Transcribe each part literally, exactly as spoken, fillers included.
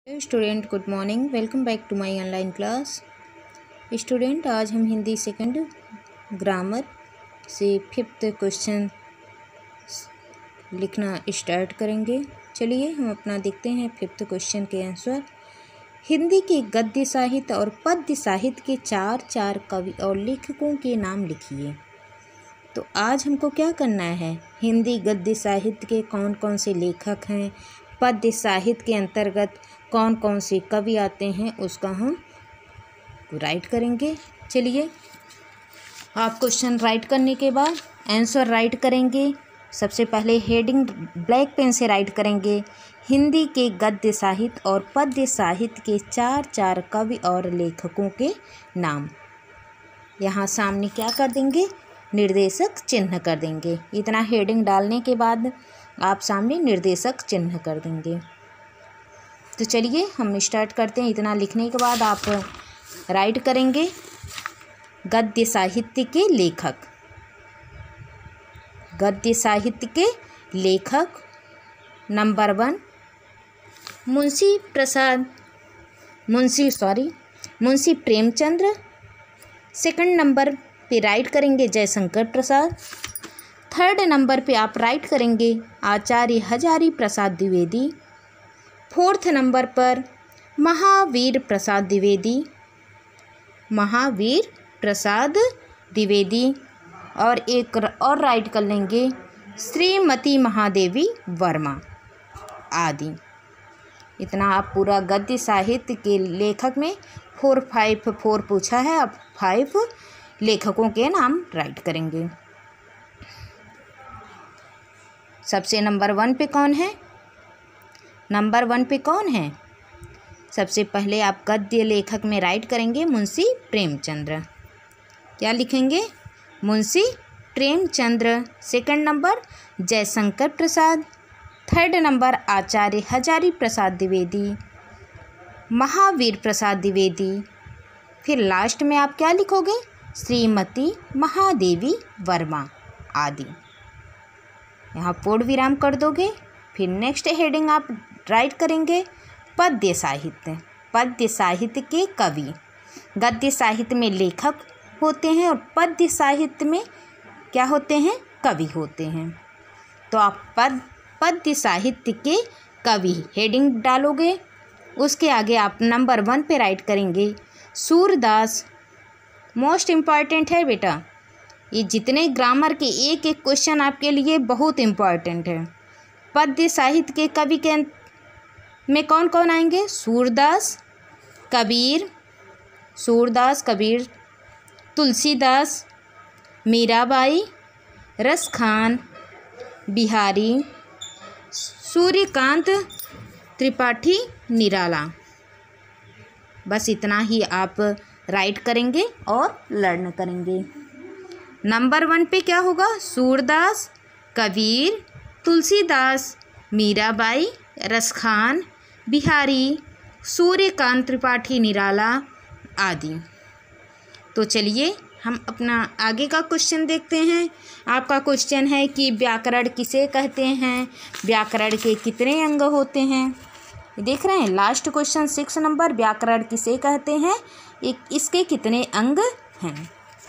Hello student, good morning. Welcome back to my online class. Student, आज हम Hindi second grammar से fifth question लिखना start करेंगे। चलिए हम अपना देखते हैं फिफ्थ क्वेश्चन के आंसर। हिंदी के गद्य साहित्य और पद्य साहित्य के चार चार कवि और लेखकों के नाम लिखिए। तो आज हमको क्या करना है, हिंदी गद्य साहित्य के कौन कौन से लेखक हैं, पद्य साहित्य के अंतर्गत कौन कौन से कवि आते हैं, उसका हम राइट करेंगे। चलिए, आप क्वेश्चन राइट करने के बाद आंसर राइट करेंगे। सबसे पहले हेडिंग ब्लैक पेन से राइट करेंगे, हिंदी के गद्य साहित्य और पद्य साहित्य के चार चार कवि और लेखकों के नाम। यहाँ सामने क्या कर देंगे, निर्देशक चिन्ह कर देंगे। इतना हेडिंग डालने के बाद आप सामने निर्देशक चिन्ह कर देंगे। तो चलिए हम स्टार्ट करते हैं। इतना लिखने के बाद आप राइट करेंगे, गद्य साहित्य के लेखक। गद्य साहित्य के लेखक number one Munshi Prasad Munshi sorry Munshi Premchandra. Second number पे राइट करेंगे जयशंकर प्रसाद। थर्ड नंबर पे आप राइट करेंगे आचार्य हजारी प्रसाद द्विवेदी। फोर्थ नंबर पर महावीर प्रसाद द्विवेदी महावीर प्रसाद द्विवेदी और एक और राइट कर लेंगे श्रीमती महादेवी वर्मा आदि। इतना आप पूरा गद्य साहित्य के लेखक में फोर फाइव फोर पूछा है, आप फाइव लेखकों के नाम राइट करेंगे। सबसे नंबर वन पे कौन है, नंबर वन पे कौन है? सबसे पहले आप गद्य लेखक में राइट करेंगे मुंशी प्रेमचंद्र। क्या लिखेंगे? Munshi Premchandra. Second number Jaishankar Prasad. Third number Acharya Hazari Prasad Dwivedi, Mahavir Prasad Dwivedi. फिर लास्ट में आप क्या लिखोगे? श्रीमती महादेवी वर्मा आदि। यहाँ पूर्ण विराम कर दोगे। फिर नेक्स्ट हेडिंग आप राइट करेंगे पद्य साहित्य। पद्य साहित्य के कवि। गद्य साहित्य में लेखक होते हैं और पद्य साहित्य में क्या होते हैं? कवि होते हैं। तो आप पद पद्य साहित्य के कवि हेडिंग डालोगे। उसके आगे आप नंबर वन पे राइट करेंगे सूरदास। मोस्ट इम्पॉर्टेंट है बेटा, ये जितने ग्रामर के एक एक क्वेश्चन आपके लिए बहुत इम्पॉर्टेंट है। पद्य साहित्य के कवि के में कौन कौन आएंगे? सूरदास, कबीर, सूरदास कबीर, तुलसीदास, मीराबाई, रसखान, बिहारी, सूर्यकांत त्रिपाठी, निराला। बस इतना ही आप राइट करेंगे और लर्न करेंगे। नंबर वन पे क्या होगा? सूरदास, कबीर, तुलसीदास, मीराबाई, रसखान, बिहारी, सूर्यकांत त्रिपाठी, निराला आदि। तो चलिए हम अपना आगे का क्वेश्चन देखते हैं। आपका क्वेश्चन है कि व्याकरण किसे कहते हैं, व्याकरण के कितने अंग होते हैं। देख रहे हैं लास्ट क्वेश्चन सिक्स नंबर, व्याकरण किसे कहते हैं, एक इसके कितने अंग हैं।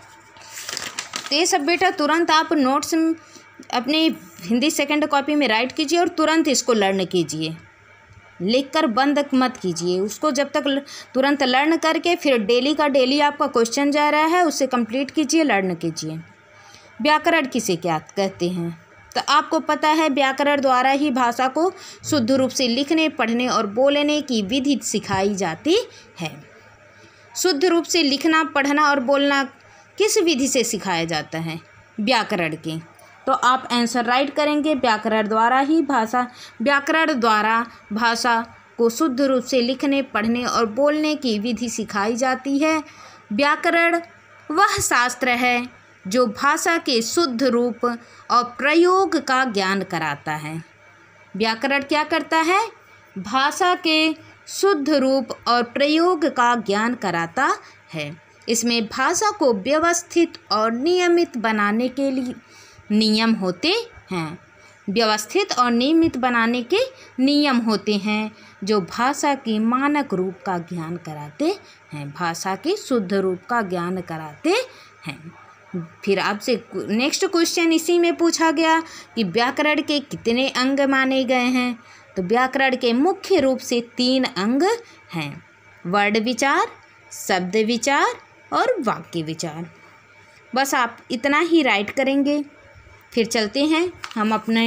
तो ये सब बेटा तुरंत आप नोट्स अपने हिंदी सेकंड कॉपी में राइट कीजिए और तुरंत इसको लर्न कीजिए। लिखकर बंद मत कीजिए उसको, जब तक तुरंत लर्न करके फिर डेली का डेली आपका क्वेश्चन जा रहा है उसे कंप्लीट कीजिए, लर्न कीजिए। व्याकरण किसे क्या कहते हैं? तो आपको पता है व्याकरण द्वारा ही भाषा को शुद्ध रूप से लिखने, पढ़ने और बोलने की विधि सिखाई जाती है। शुद्ध रूप से लिखना, पढ़ना और बोलना किस विधि से सिखाया जाता है? व्याकरण के। तो आप आंसर राइट करेंगे, व्याकरण द्वारा ही भाषा व्याकरण द्वारा भाषा को शुद्ध रूप से लिखने, पढ़ने और बोलने की विधि सिखाई जाती है। व्याकरण वह शास्त्र है जो भाषा के शुद्ध रूप और प्रयोग का ज्ञान कराता है। व्याकरण क्या करता है? भाषा के शुद्ध रूप और प्रयोग का ज्ञान कराता है। इसमें भाषा को व्यवस्थित और नियमित बनाने के लिए नियम होते हैं। व्यवस्थित और नियमित बनाने के नियम होते हैं जो भाषा के मानक रूप का ज्ञान कराते हैं, भाषा के शुद्ध रूप का ज्ञान कराते हैं। फिर आपसे नेक्स्ट क्वेश्चन इसी में पूछा गया कि व्याकरण के कितने अंग माने गए हैं। तो व्याकरण के मुख्य रूप से तीन अंग हैं, वर्ड विचार, शब्द विचार और वाक्य विचार। बस आप इतना ही राइट करेंगे। फिर चलते हैं हम अपने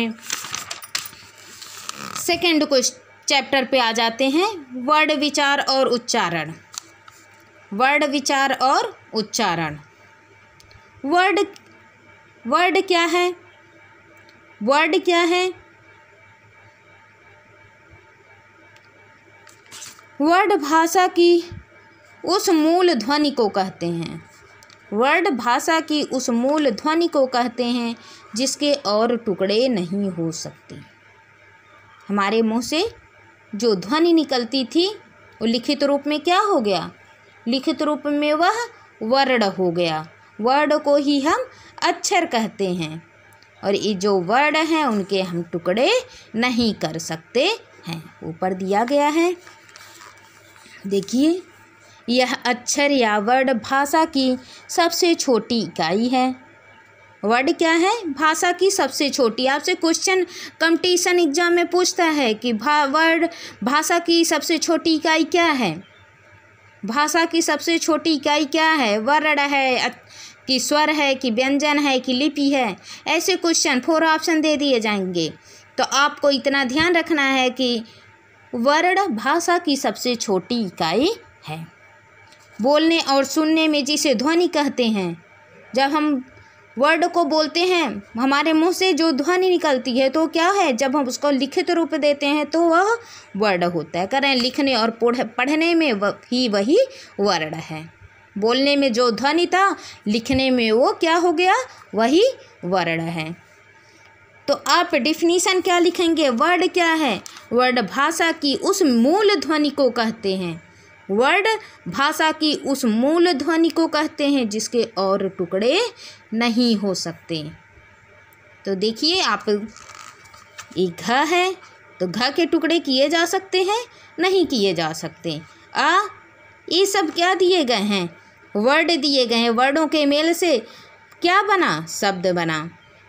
सेकेंड क्वेश्चन चैप्टर पे आ जाते हैं, वर्ड विचार और उच्चारण। वर्ड विचार और उच्चारण। वर्ड वर्ड क्या है? वर्ड क्या है? वर्ड भाषा की उस मूल ध्वनि को कहते हैं। वर्ड भाषा की उस मूल ध्वनि को कहते हैं जिसके और टुकड़े नहीं हो सकते। हमारे मुंह से जो ध्वनि निकलती थी वो लिखित रूप में क्या हो गया? लिखित रूप में वह वर्ड हो गया। वर्ड को ही हम अक्षर कहते हैं और ये जो वर्ड हैं उनके हम टुकड़े नहीं कर सकते हैं। ऊपर दिया गया है, देखिए, यह अक्षर या वर्ड भाषा की सबसे छोटी इकाई है। वर्ड क्या है? भाषा की सबसे छोटी। आपसे क्वेश्चन कंपटीशन एग्जाम में पूछता है कि भा वर्ड भाषा की सबसे छोटी इकाई क्या है? भाषा की सबसे छोटी इकाई क्या है? वर्ड है कि स्वर है कि व्यंजन है कि लिपि है? ऐसे क्वेश्चन फोर ऑप्शन दे दिए जाएंगे। तो आपको इतना ध्यान रखना है कि वर्ड भाषा की सबसे छोटी इकाई है। बोलने और सुनने में जिसे ध्वनि कहते हैं, जब हम वर्ड को बोलते हैं हमारे मुंह से जो ध्वनि निकलती है तो क्या है? जब हम उसको लिखित रूप देते हैं तो वह वर्ड होता है। करें लिखने और पढ़ने में ही वही वर्ड है। बोलने में जो ध्वनि था, लिखने में वो क्या हो गया? वही वर्ड है। तो आप डिफिनीशन क्या लिखेंगे? वर्ड क्या है? वर्ड भाषा की उस मूल ध्वनि को कहते हैं। वर्ड भाषा की उस मूल ध्वनि को कहते हैं जिसके और टुकड़े नहीं हो सकते। तो देखिए, आप एक घ है तो घ के टुकड़े किए जा सकते हैं? नहीं किए जा सकते। आ ये सब क्या दिए गए हैं? वर्ड दिए गए हैं। वर्डों के मेल से क्या बना? शब्द बना।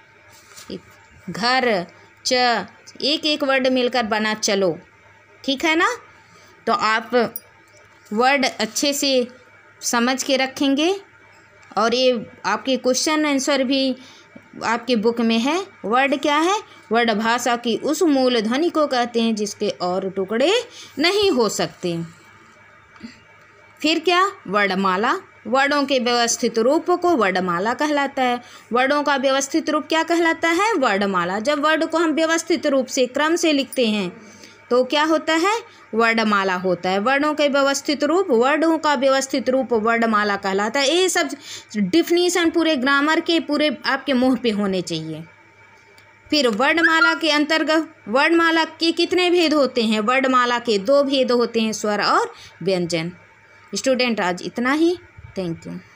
घर, च, एक एक वर्ड मिलकर बना चलो। ठीक है ना? तो आप वर्ड अच्छे से समझ के रखेंगे और ये आपके क्वेश्चन आंसर भी आपके बुक में है। वर्ड क्या है? वर्ड भाषा की उस मूल ध्वनि को कहते हैं जिसके और टुकड़े नहीं हो सकते। फिर क्या? वर्णमाला। वर्डों के व्यवस्थित रूप को वर्णमाला कहलाता है। वर्डों का व्यवस्थित रूप क्या कहलाता है? वर्णमाला। जब वर्ड को हम व्यवस्थित रूप से क्रम से लिखते हैं तो क्या होता है? वर्णमाला होता है। वर्णों के व्यवस्थित रूप, वर्डों का व्यवस्थित रूप वर्णमाला कहलाता है। ये सब डिफिनीशन पूरे ग्रामर के पूरे आपके मुंह पे होने चाहिए। फिर वर्णमाला के अंतर्गत वर्णमाला के कितने भेद होते हैं? वर्णमाला के दो भेद होते हैं, स्वर और व्यंजन। स्टूडेंट आज इतना ही। Thank you.